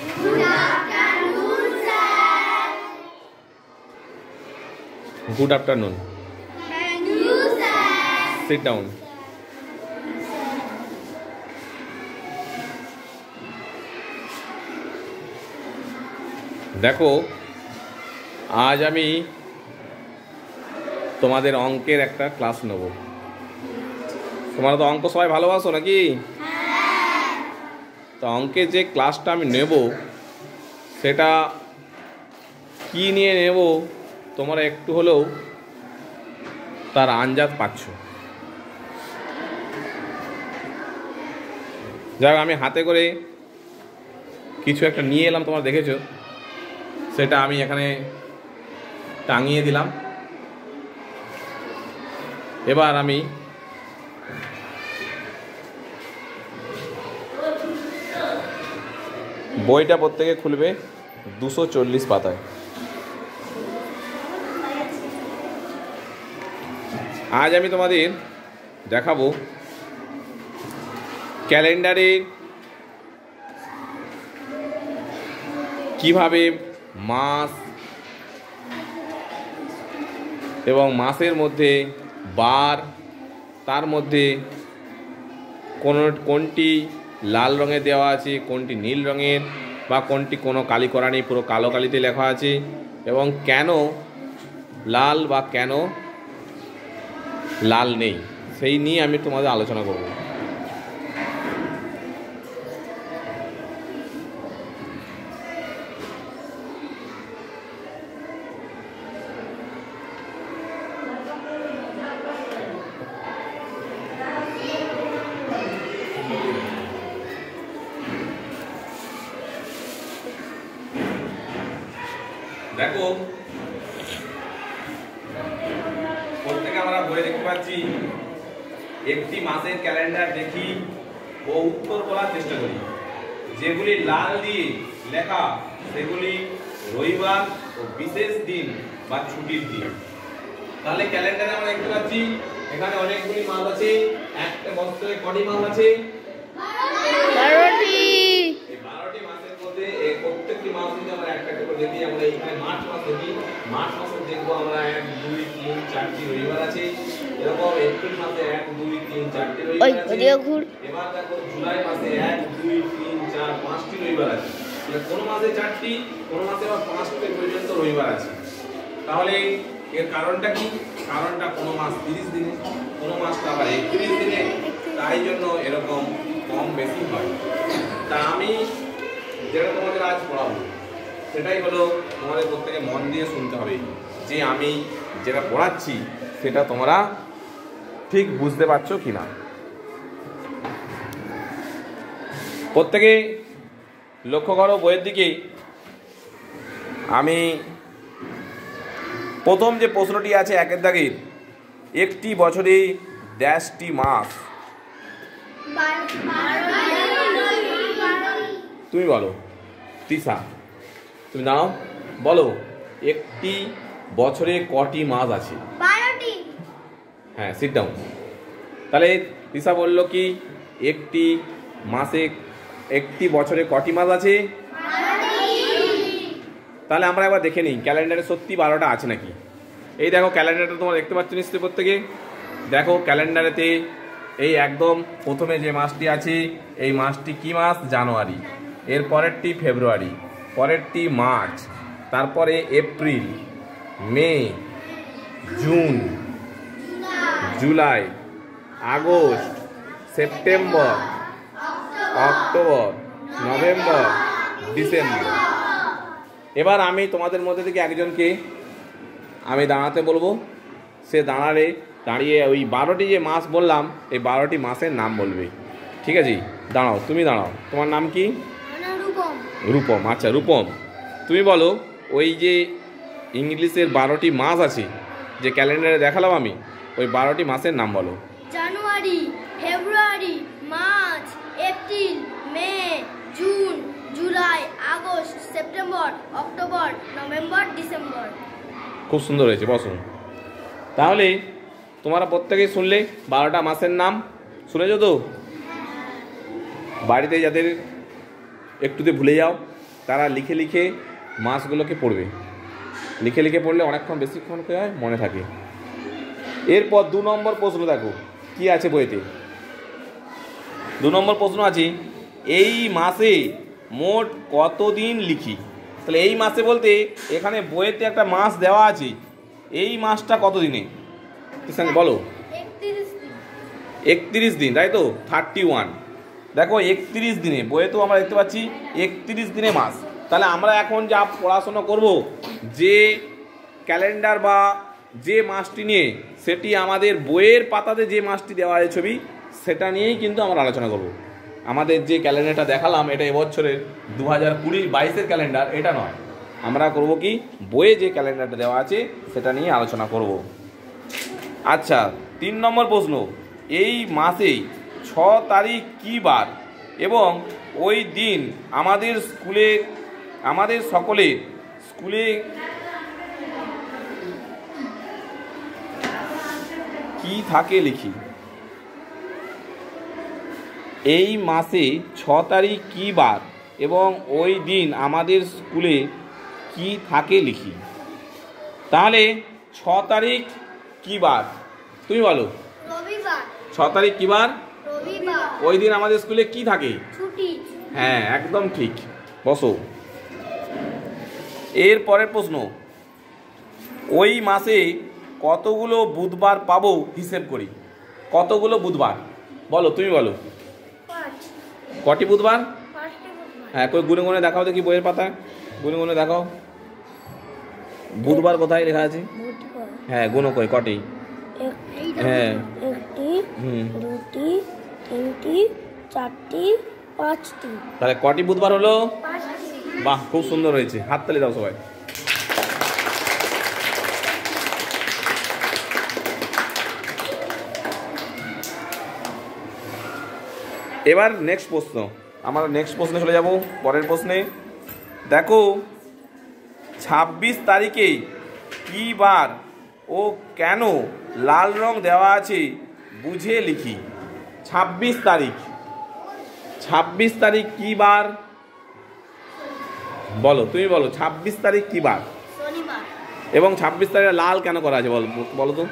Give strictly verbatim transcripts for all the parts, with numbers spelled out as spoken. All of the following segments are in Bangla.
Good afternoon, sir. Good afternoon. Thank you, sir. Sit down. দেখো আজ আমি তোমাদের অঙ্কের একটা ক্লাস নেব। তোমরা তো অঙ্ক সবাই ভালোবাসো নাকি? তো অঙ্কের যে ক্লাসটা আমি নেব সেটা কি নিয়ে নেব তোমরা একটু হলেও তার আন্দাজ পাচ্ছ। যাক আমি হাতে করে কিছু একটা নিয়ে এলাম, তোমরা দেখেছো, সেটা আমি এখানে টাঙিয়ে দিলাম। এবার আমি বইটা প্রত্যেকে খুলবে দুশো চল্লিশ পাতায়। আজ আমি তোমাদের দেখাবো ক্যালেন্ডারে কিভাবে মাস এবং মাসের মধ্যে বার, তার মধ্যে কোন কোনটি লাল রঙে দেওয়া আছে, কোনটি নীল রঙের, বা কোনটি কোনো কালি করা নেই, পুরো কালো কালিতে লেখা আছে, এবং কেন লাল বা কেন লাল নেই সেই নিয়ে আমি তোমাদের আলোচনা করব। দেখো প্রত্যেকে আমরা বইয়ে দেখতে পাচ্ছি একটি মাসের ক্যালেন্ডার দেখি ও উত্তর বলার চেষ্টা করি। যেগুলি লাল দিয়ে লেখা সেগুলি রবিবার ও বিশেষ দিন বা ছুটির দিন। তাহলে ক্যালেন্ডারে আমরা দেখতে পাচ্ছি এখানে অনেকগুলি মাস আছে। একটা বছরে কটি মাস আছে? বারোটি। এই বারোটি মাসের মধ্যে এই প্রত্যেকটি মাস যদি আমরা একটা একটা করে দেখি, আমরা এখানে মার্চ মাস দেখি, মার্চ মাসে দেখবো আমরা এক দুই তিন চারটি রবিবার আছে। এরকম এপ্রিল মাসে এক দুই তিন চারটি রবিবার আছে। এবার দেখো জুলাই মাসে এক দুই তিন চার পাঁচটি রবিবার আছে। তাহলে কোন মাসে চারটি, কোন মাসে আবার পাঁচটি পর্যন্ত রবিবার আছে। তাহলে এর কারণটা কি? কারণটা কোন মাস তিরিশ দিনে, কোন মাসটা আবার একত্রিশ দিনে, তাই জন্য এরকম কম বেশি হয়। তা আমি যেটা তোমাদের আজ পড়াবো সেটাই হলো তোমাদের প্রত্যেকে মন দিয়ে শুনতে হবে, যে আমি যেটা পড়াচ্ছি সেটা তোমরা ঠিক বুঝতে পারছো কি না। প্রত্যেকে লক্ষ্য করো বইয়ের দিকে। আমি প্রথম যে প্রশ্নটি আছে একের দাগের, একটি বছরে ড্যাশটি মাস। তুমি বলো তিশা, তুমি দাঁড়াও, বলো একটি বছরে কটি মাস আছে? বারোটি। হ্যাঁ, সিট ডাউন। তাহলে তিশা বলল কি একটি মাসে একটি বছরে কটি মাস আছে? তাহলে আমরা একবার দেখে নিই ক্যালেন্ডারে সত্যি বারোটা আছে নাকি। এই দেখো ক্যালেন্ডারটা তোমরা দেখতে পাচ্ছ নিশ্চয়ই প্রত্যেকে। দেখো ক্যালেন্ডারেতে এই একদম প্রথমে যে মাসটি আছে এই মাসটি কি মাস? জানুয়ারি। এর পরেরটি ফেব্রুয়ারি, পরেরটি মার্চ, তারপরে এপ্রিল, মে, জুন, জুলাই, আগস্ট, সেপ্টেম্বর, অক্টোবর, নভেম্বর, ডিসেম্বর। এবার আমি তোমাদের মধ্যে থেকে একজনকে আমি দাঁড়াতে বলবো। সে দাঁড়ালে দাঁড়িয়ে ওই বারোটি যে মাস বললাম এই বারোটি মাসের নাম বলবে। ঠিক আছে, দাঁড়াও, তুমি দাঁড়াও। তোমার নাম কি? রূপম। রূপম, আচ্ছা রূপম, তুমি বলো ওই যে ইংলিশের বারোটি মাস আছে যে ক্যালেন্ডারে দেখালাম আমি, ওই বারোটি মাসের নাম বলো। জানুয়ারি, ফেব্রুয়ারি, মার্চ, এপ্রিল, মে, জুন, জুলাই, আগস্ট, সেপ্টেম্বর, অক্টোবর, নভেম্বর, ডিসেম্বর। খুব সুন্দর হয়েছে, বসুন। তাহলে তোমরা প্রত্যেকেই শুনলে বারোটা মাসের নাম শুনেছো তো? বাড়িতে যাদের একটুতে ভুলে যাও তারা লিখে লিখে মাসগুলোকে পড়বে, লিখে লিখে পড়লে অনেকক্ষণ বেশিক্ষণ কি হয় মনে থাকে। এরপর দু নম্বর প্রশ্ন দেখো কি আছে বইতে। দু নম্বর প্রশ্ন আছে এই মাসে মোট কতদিন লিখি। তাহলে এই মাসে বলতে এখানে বইয়েতে একটা মাস দেওয়া আছে, এই মাসটা কত দিনে বলো? একত্রিশ দিন, তাই তো, থার্টি ওয়ান। দেখো একত্রিশ দিনে, বইয়ে তো আমরা দেখতে পাচ্ছি একত্রিশ দিনে মাস। তাহলে আমরা এখন যা পড়াশোনা করব, যে ক্যালেন্ডার বা যে মাসটি নিয়ে, সেটি আমাদের বইয়ের পাতাতে যে মাসটি দেওয়া আছে ছবি, সেটা নিয়েই কিন্তু আমরা আলোচনা করব। আমাদের যে ক্যালেন্ডারটা দেখালাম এটা এবছরের দু হাজার কুড়ি বাইশের ক্যালেন্ডার, এটা নয়। আমরা করব কি বইয়ে যে ক্যালেন্ডারটা দেওয়া আছে সেটা নিয়ে আলোচনা করব। আচ্ছা, তিন নম্বর প্রশ্ন, এই মাসে ছ তারিখ কী বার এবং ওই দিন আমাদের স্কুলে আমাদের সকলের স্কুলে কি থাকে লিখি। এই মাসে ছ তারিখ কী বার এবং ওই দিন আমাদের স্কুলে কি থাকে লিখি। তাহলে ছ তারিখ কী বার তুমি বলো? রবিবার। ছ তারিখ কী বার? রবিবার। ওই দিন আমাদের স্কুলে কি থাকে? ছুটি। হ্যাঁ, একদম ঠিক। বসো। এর পরের প্রশ্ন, ওই মাসে কতগুলো বুধবার পাবো হিসেব করি। কতগুলো বুধবার বলো, তুমি বলো। কটি বুধবার? হ্যাঁ, কই গুনে গুনে দেখাও দেখি বইয়ের পাতায়, গুনে গুনে দেখাও বুধবার কোথায় লেখা আছে। হ্যাঁ, গুনো কই কটি? হ্যাঁ, একটি, দুটি, তিনটি, চারটি, পাঁচটি। তাহলে কটি বুধবার হলো? বাহ, খুব সুন্দর হয়েছে, হাততালি দাও সবাই। এবার নেক্সট প্রশ্ন, আমরা নেক্সট প্রশ্নে চলে যাব। পরের প্রশ্নে দেখো, ছাব্বিশ তারিখে কী বার ও কেন লাল রং দেওয়া আছে বুঝে লিখি। ছাব্বিশ তারিখ, ছাব্বিশ তারিখ কী বার বলো, তুমি বলো। ছাব্বিশ তারিখ কী বার? শনিবার। এবং ছাব্বিশ তারিখে লাল কেন করা আছে বল বলো তো?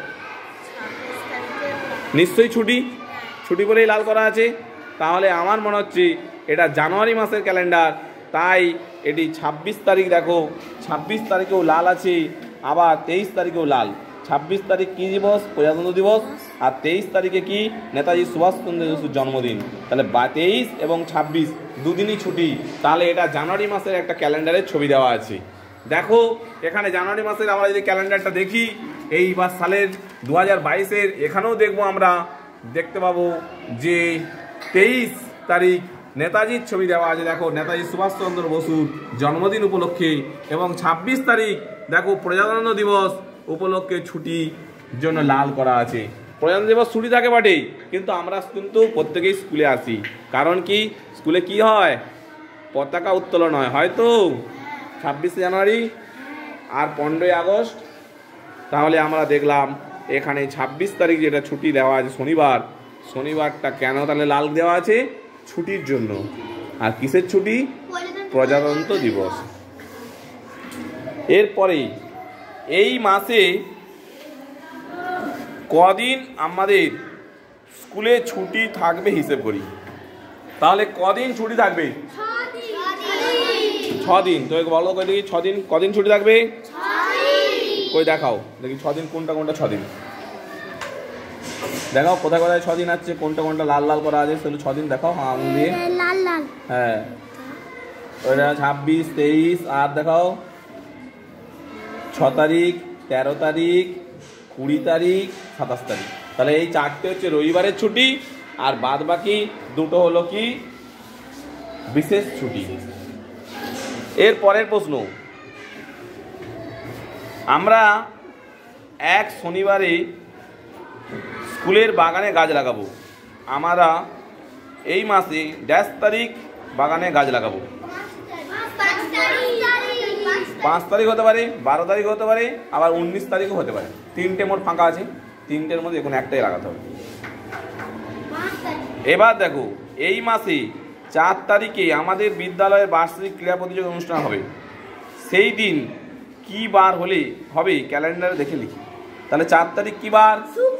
নিশ্চয়ই ছুটি, ছুটি বলেই লাল করা আছে। তাহলে আমার মনে হচ্ছে এটা জানুয়ারি মাসের ক্যালেন্ডার, তাই এটি ছাব্বিশ তারিখ। দেখো ছাব্বিশ তারিখেও লাল আছে, আবার তেইশ তারিখেও লাল। ছাব্বিশ তারিখ কী দিবস? প্রজাতন্ত্র দিবস। আর তেইশ তারিখে কি? নেতাজি সুভাষচন্দ্র বসুর জন্মদিন। তাহলে বা তেইশ এবং ছাব্বিশ দুদিনই ছুটি। তাহলে এটা জানুয়ারি মাসের একটা ক্যালেন্ডারের ছবি দেওয়া আছে। দেখো এখানে জানুয়ারি মাসের আমরা যদি ক্যালেন্ডারটা দেখি, এইবার সালের দু হাজার বাইশের, এখানেও দেখবো আমরা দেখতে পাবো যে তেইশ তারিখ নেতাজির ছবি দেওয়া আছে। দেখো নেতাজি সুভাষচন্দ্র বসুর জন্মদিন উপলক্ষে। এবং ছাব্বিশ তারিখ দেখো প্রজাতন্ত্র দিবস উপলক্ষে ছুটির জন্য লাল করা আছে। প্রজাতন্ত্র দিবস ছুটি থাকে বটে, কিন্তু আমরা কিন্তু প্রত্যেকেই স্কুলে আসি। কারণ কি? স্কুলে কি হয়? পতাকা উত্তোলন হয়, হয়তো ছাব্বিশে জানুয়ারি আর পনেরোই আগস্ট। তাহলে আমরা দেখলাম এখানে ছাব্বিশ তারিখ যেটা ছুটি দেওয়া আছে শনিবার, শনিবারটা কেন তাহলে লাল দেওয়া আছে? ছুটির জন্য। আর কিসের ছুটি? প্রজাতন্ত্র দিবস। এরপরে এই মাসে কদিন আমাদের স্কুলে ছুটি থাকবে হিসেব করি। তাহলে কদিন ছুটি থাকবে? ছ দিন। তো বলো কই দেখি ছ দিন কদিন ছুটি থাকবে? কই দেখাও দেখি ছ দিন কোনটা কোনটা ছ দিন দেখাও, কোথায় কোথায় ছ দিন আছে, কোনটা কোনটা লাল লাল করা আছে সেগুলো ছ দিন দেখাও। হ্যাঁ, আঙুল দিয়ে লাল লাল। হ্যাঁ, ওইটা ছাব্বিশ, তেইশ, আর দেখাও ছ তারিখ, তেরো তারিখ, কুড়ি তারিখ, সাতাশ তারিখ। তাহলে এই চারটে হচ্ছে রবিবারের ছুটি, আর বাদ বাকি দুটো হলো কি বিশেষ ছুটি। এর পরের প্রশ্ন, আমরা এক শনিবারে স্কুলের বাগানে গাছ লাগাবো। আমরা এই মাসে ড্যাশ তারিখ বাগানে গাছ লাগাবো। পাঁচ তারিখ হতে পারে, বারো তারিখ হতে পারে, আবার উনিশ তারিখও হতে পারে। তিনটে মোট ফাঁকা আছে, তিনটের মধ্যে এখন একটাই লাগাতে হবে। এবার দেখো এই মাসে চার তারিখে আমাদের বিদ্যালয়ের বার্ষিক ক্রীড়া প্রতিযোগিতা অনুষ্ঠান হবে, সেই দিন কি বার হলে হবে ক্যালেন্ডারে দেখে লিখি। তাহলে চার তারিখ কি বার?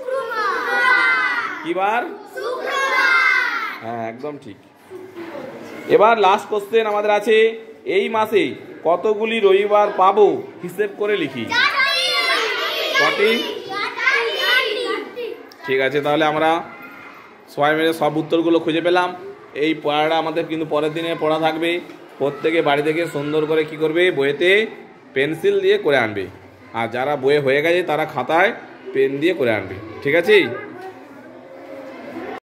কি বার? হ্যাঁ, একদম ঠিক। এবার লাস্ট কোশ্চেন আমাদের আছে, এই মাসে কতগুলি রবিবার পাবো হিসেব করে লিখি। কটি? ঠিক আছে, তাহলে আমরা সবাই মিলে সব উত্তরগুলো খুঁজে পেলাম। এই পড়াটা আমাদের কিন্তু পরের দিনে পড়া থাকবে। প্রত্যেকে বাড়ি থেকে সুন্দর করে কি করবে, বইয়েতে পেন্সিল দিয়ে করে আনবে, আর যারা বইয়ে হয়ে গেছে তারা খাতায় পেন দিয়ে করে আনবে। ঠিক আছে?